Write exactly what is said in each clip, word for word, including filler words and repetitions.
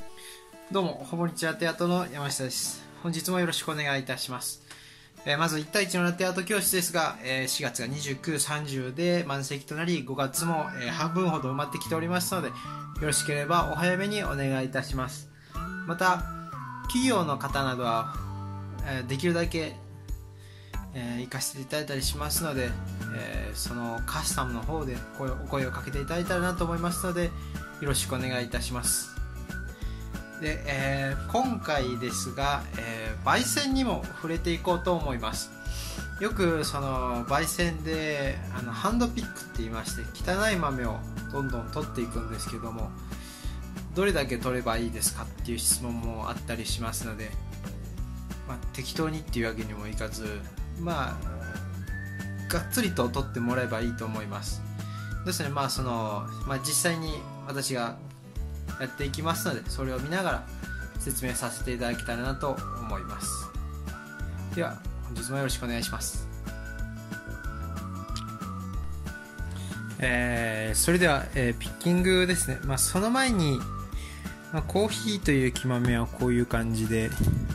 どうも、ほぼ日ラテアートの山下です。本日もよろしくお願いいたします。えー、まずいち対いちのラテアート教室ですが、えー、しがつがにじゅうく、さんじゅうで満席となり、ごがつも、えー、半分ほど埋まってきておりますので、よろしければお早めにお願いいたします。また、企業の方などは、えー、できるだけ、えー、行かせていただいたりしますので、えー、そのカスタムの方で声お声をかけていただいたらなと思いますので、よろしくお願いいたします。で、えー、今回ですが、えー、焙煎にも触れていこうと思います。よくその焙煎であのハンドピックって言いまして、汚い豆をどんどん取っていくんですけども、どれだけ取ればいいですかっていう質問もあったりしますので、まあ、適当にっていうわけにもいかず、まあがっつりと取ってもらえばいいと思います。ですね、まあその、まあ、実際に私がやっていきますので、それを見ながら説明させていただけたらなと思います。では本日もよろしくお願いします。えー、それでは、えー、ピッキングですね。まあ、その前に、まあ、コーヒーという木豆はこういう感じで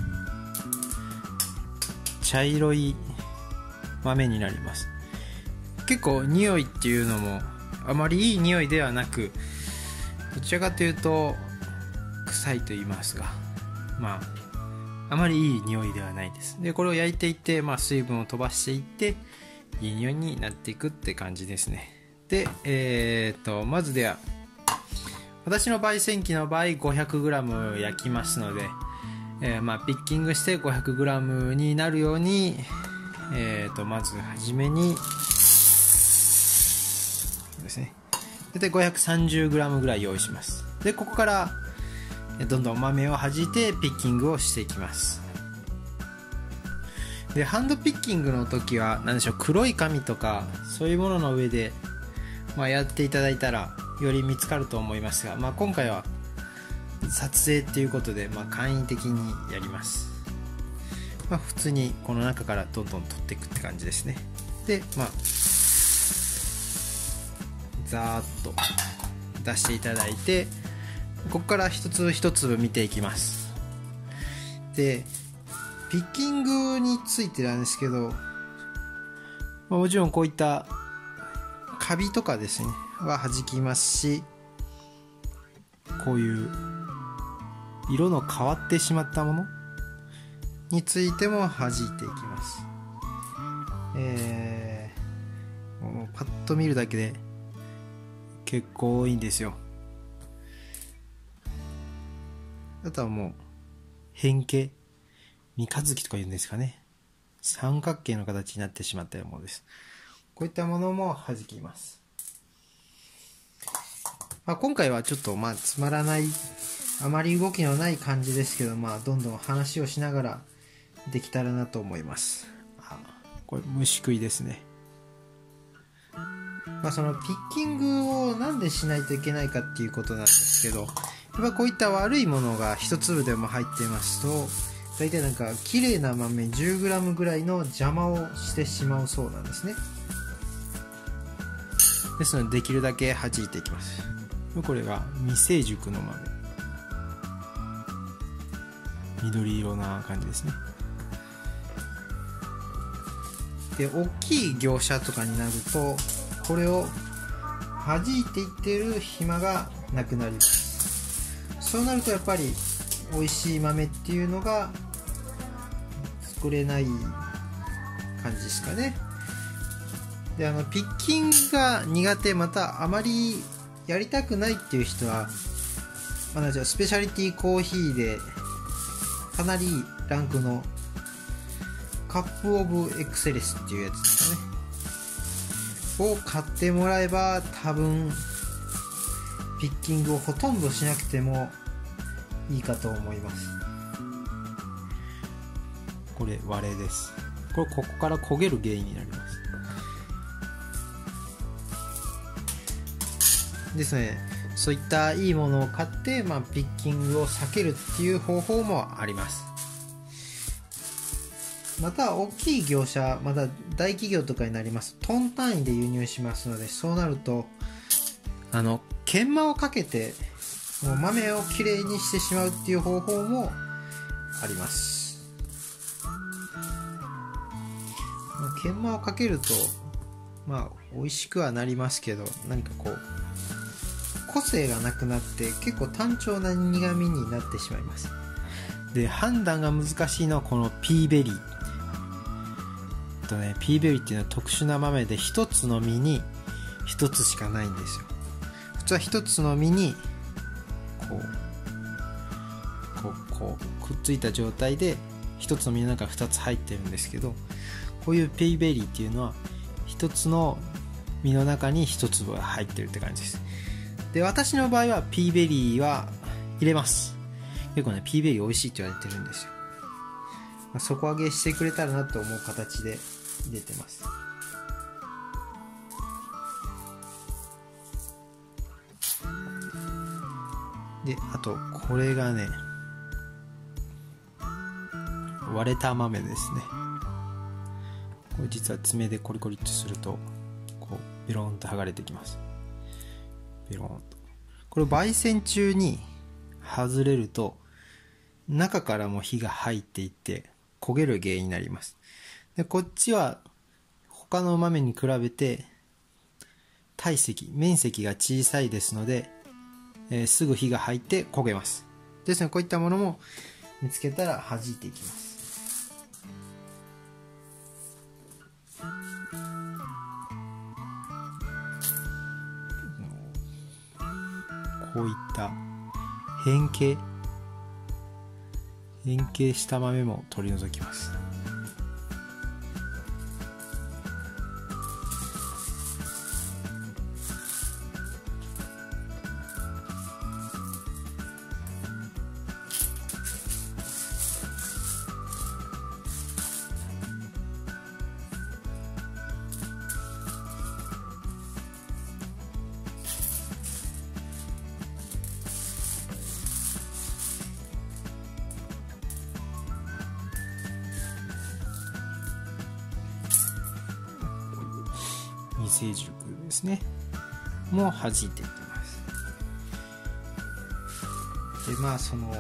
茶色い豆になります。結構匂いっていうのもあまりいい匂いではなく、どちらかというと臭いと言いますが、まああまりいい匂いではないです。でこれを焼いていって、まあ、水分を飛ばしていっていい匂いになっていくって感じですね。で、えー、とまずでは私の焙煎機の場合 ごひゃくグラム 焼きますので、えー、まあピッキングして ごひゃくグラム になるように、えー、とまずはじめにですね、大体 ごひゃくさんじゅうグラム ぐらい用意します。でここからどんどん豆を弾いてピッキングをしていきます。でハンドピッキングの時は何でしょう、黒い紙とかそういうものの上で、まあ、やっていただいたらより見つかると思いますが、まあ、今回は撮影っていうことで、まあ、簡易的にやります。まあ、普通にこの中からどんどん取っていくって感じですね。でまあざーっと出していただいて、ここから一粒一粒見ていきます。でピッキングについてなんですけど、まあ、もちろんこういったカビとかですねは弾きますし、こういう色の変わってしまったものについても弾いていきます。えー、もうパッと見るだけで結構多いんですよ。あとはもう変形、三日月とか言うんですかね、三角形の形になってしまったようなものです。こういったものも弾きます。まあ、今回はちょっとまあつまらない、あまり動きのない感じですけど、まあどんどん話をしながらできたらなと思います。あ、これ虫食いですね。まあ、そのピッキングをなんでしないといけないかっていうことなんですけど、やっぱこういった悪いものが一粒でも入っていますと、大体なんか綺麗な豆 じゅうグラム ぐらいの邪魔をしてしまうそうなんですね。ですのでできるだけ弾いていきます。これが未成熟の豆、緑色な感じですね。で大きい業者とかになるとこれを弾いていってる暇がなくなります。そうなるとやっぱり美味しい豆っていうのが作れない感じですかね。であのピッキングが苦手、またあまりやりたくないっていう人は、まあ、じゃあスペシャリティコーヒーでかなりいいランクのカップオブエクセレスっていうやつですかねを買ってもらえば、多分ピッキングをほとんどしなくてもいいかと思います。これ割れです。これここから焦げる原因になりますですね。そういったいいものを買って、まあ、ピッキングを避けるっていう方法もあります。また大きい業者、また大企業とかになりますトン単位で輸入しますので、そうなるとあの研磨をかけてもう豆をきれいにしてしまうっていう方法もあります。まあ、研磨をかけるとまあ美味しくはなりますけど、何かこう個性がなくなって結構単調な苦味になってしまいます。で、判断が難しいのはこのピーベリーとね、ピーベリーっていうのは特殊な豆で一つの実に一つしかないんですよ。普通は一つの実にこうこうこうくっついた状態で一つの実の中に二つ入ってるんですけど、こういうピーベリーっていうのは一つの実の中に一粒が入ってるって感じです。で、私の場合はピーベリーは入れます。結構ね、ピーベリー美味しいって言われてるんですよ。まあ、底上げしてくれたらなと思う形で入れてます。で、あとこれがね、割れた豆ですね。これ実は爪でコリコリっとするとこうベロンと剥がれてきます。ベロンと。これ焙煎中に外れると中からも火が入っていって焦げる原因になります。で、こっちは他の豆に比べて体積面積が小さいですので、えー、すぐ火が入って焦げます。ですので、こういったものも見つけたら弾いていきます。こういった変形変形した豆も取り除きます。未成熟ですねもう弾いていきます。で、まあその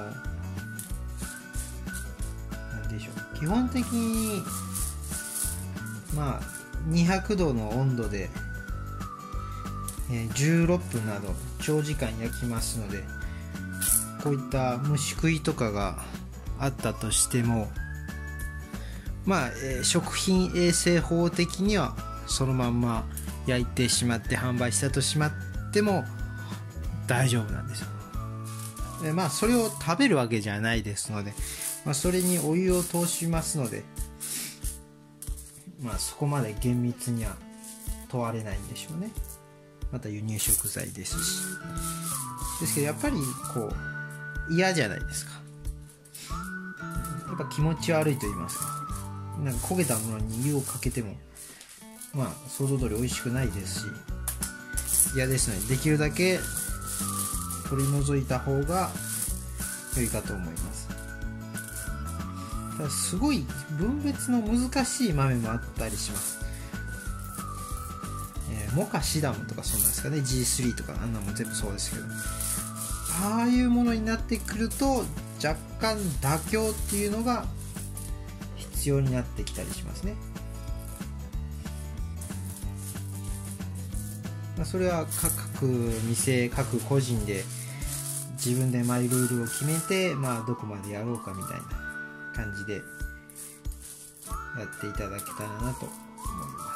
なんでしょう、基本的にまあにひゃくどの温度で、えー、じゅうろっぷんなど長時間焼きますので、こういった虫食いとかがあったとしても、まあ、えー、食品衛生法的にはそのまんま焼いてしまって販売したとしまっても大丈夫なんですよ。で、まあそれを食べるわけじゃないですので、まあ、それにお湯を通しますので、まあそこまで厳密には問われないんでしょうね。また輸入食材ですし、ですけどやっぱりこう嫌じゃないですか。やっぱ気持ち悪いと言いますか、なんか焦げたものに湯をかけてもまあ想像通り美味しくないですし嫌ですので、できるだけ取り除いた方が良いかと思います。ただすごい分別の難しい豆もあったりします。えー、モカシダムとかそうなんですかね、 ジースリー とかあんなもん全部そうですけど、ああいうものになってくると若干妥協っていうのが必要になってきたりしますね。それは各店各個人で自分でマイルールを決めて、まあ、どこまでやろうかみたいな感じでやっていただけたらなと思います。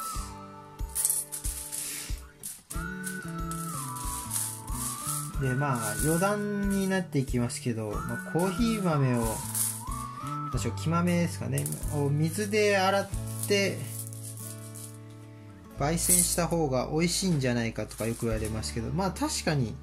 で、まあ余談になっていきますけど、まあ、コーヒー豆を私は木豆ですかねを水で洗って焙煎した方が美味しいんじゃないかとかよく言われますけど、まあ確かに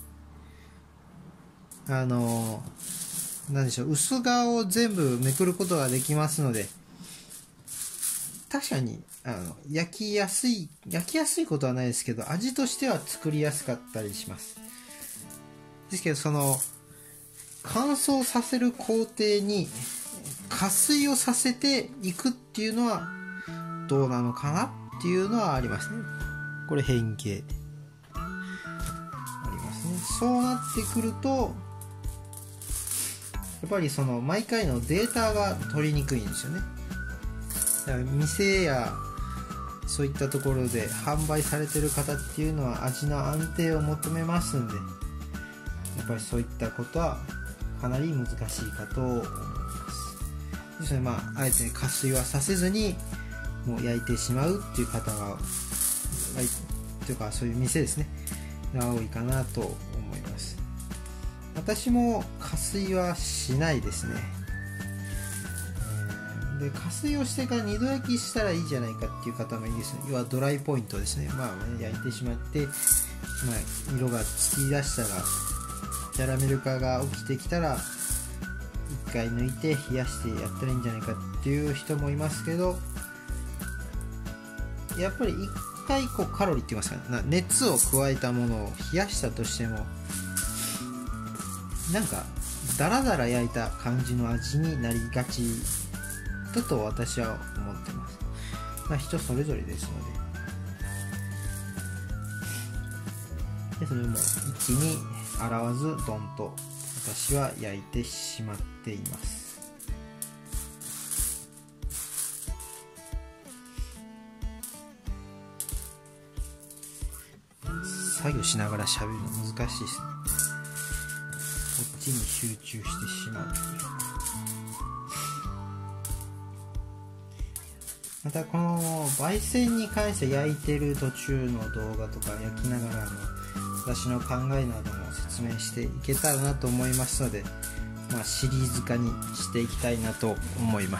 あのなんでしょう、薄皮を全部めくることができますので、確かにあの焼きやすい焼きやすいことはないですけど、味としては作りやすかったりします。ですけど、その乾燥させる工程に加水をさせていくっていうのはどうなのかなっていうのはありますね。これ変形ありますね。 そうなってくるとやっぱりその毎回のデータが取りにくいんですよね。だから店やそういったところで販売されてる方っていうのは味の安定を求めますんで、やっぱりそういったことはかなり難しいかと思います。ですので、まああえて加水はさせずにもう焼いてしまうっていう方がというかそういう店ですねが多いかなと思います。私も加水はしないですね。で加水をしてから二度焼きしたらいいじゃないかっていう方もいいですね。要はドライポイントですね。まあ焼いてしまって、まあ、色がつき出したらキャラメル化が起きてきたら一回抜いて冷やしてやったらいいんじゃないかっていう人もいますけど、やっぱり一回こうカロリーって言いますか、な熱を加えたものを冷やしたとしてもなんかダラダラ焼いた感じの味になりがちだと私は思ってます。まあ人それぞれですので、でそれも一気に洗わずドンと私は焼いてしまっています。作業しながら喋るの難しいですね。こっちに集中してしまう。またこの焙煎に関して焼いてる途中の動画とか焼きながらの私の考えなども説明していけたらなと思いますので、まあ、シリーズ化にしていきたいなと思います。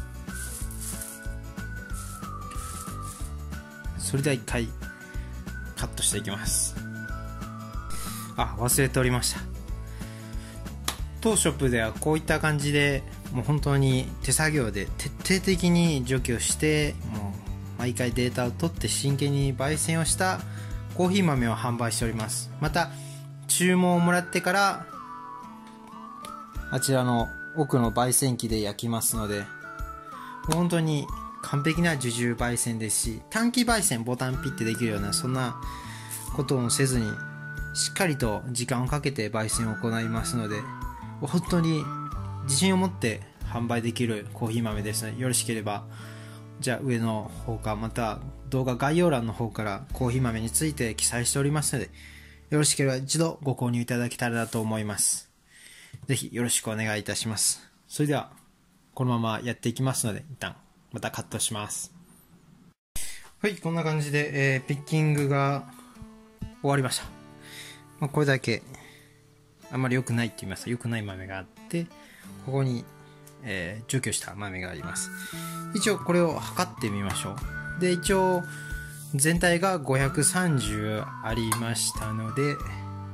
それでは一回カットしていきます。あ、忘れておりました。当ショップではこういった感じでもう本当に手作業で徹底的に除去してもう毎回データを取って真剣に焙煎をしたコーヒー豆を販売しております。また注文をもらってからあちらの奥の焙煎機で焼きますので、本当に完璧な受注焙煎ですし、短期焙煎ボタンピッてできるようなそんなことをせずにしっかりと時間をかけて焙煎を行いますので、本当に自信を持って販売できるコーヒー豆ですので、よろしければじゃあ上の方かまた動画概要欄の方からコーヒー豆について記載しておりますので、よろしければ一度ご購入いただけたらなと思います。ぜひよろしくお願いいたします。それではこのままやっていきますので、一旦またカットします。はい、こんな感じで、えー、ピッキングが終わりました。まあ、これだけあんまり良くないって言いますか、良くない豆があって、ここに、えー、除去した豆があります。一応これを測ってみましょう。で、一応全体がごひゃくさんじゅうありましたので、よ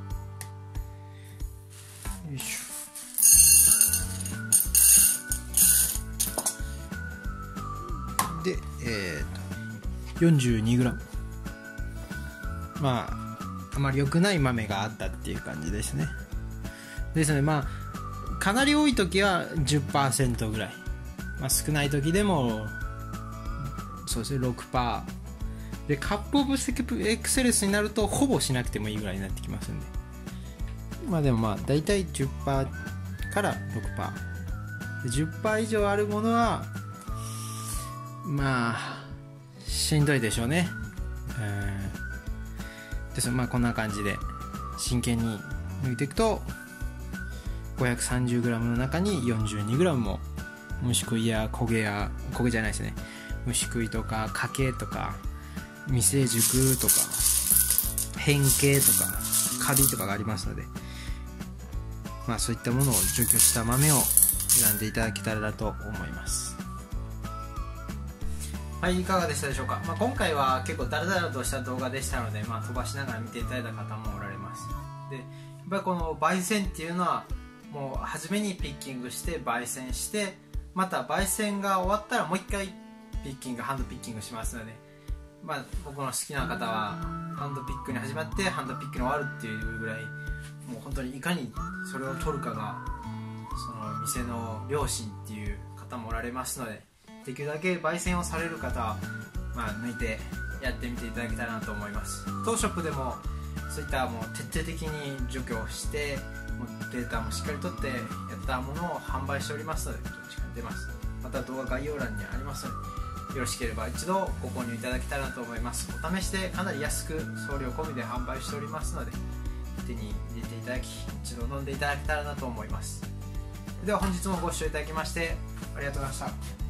いしょ。で、えーと、よんじゅうにグラム。まあ、あまり良くない豆があったっていう感じですね。ですので、まあ、かなり多い時は じゅっパーセント ぐらい。まあ、少ない時でも、そうですね、ろくパーセント。で、カップオブエクセレスになると、ほぼしなくてもいいぐらいになってきますんで。まあでもまあ、だいたい じゅっパーセント から ろくパーセント。じゅっパーセント 以上あるものは、まあしんどいでしょうね。うんです。まあこんな感じで真剣に抜いていくと ごひゃくさんじゅうグラム の中に よんじゅうにグラム も虫食いや焦げや焦げじゃないですね、虫食いとか欠けとか未成熟とか変形とかカビとかがありますので、まあそういったものを除去した豆を選んでいただけたらなと思います。はい、いかがでしたでしょうか。まあ、今回は結構ダラダラとした動画でしたので、まあ、飛ばしながら見ていただいた方もおられます。で、やっぱりこの焙煎っていうのはもう初めにピッキングして焙煎して、また焙煎が終わったらもう一回ピッキングハンドピッキングしますので、まあ、僕の好きな方はハンドピックに始まってハンドピックに終わるっていうぐらい、もう本当にいかにそれを取るかがその店の良心っていう方もおられますので、できるだけ焙煎をされる方は、まあ、抜いてやってみていただけたらなと思います。当ショップでもそういったもう徹底的に除去してもうデータもしっかり取ってやったものを販売しておりますので、どっちかに出ます。また動画概要欄にありますので、よろしければ一度ご購入いただけたらなと思います。お試しでかなり安く送料込みで販売しておりますので、手に入れていただき一度飲んでいただけたらなと思います。では本日もご視聴いただきましてありがとうございました。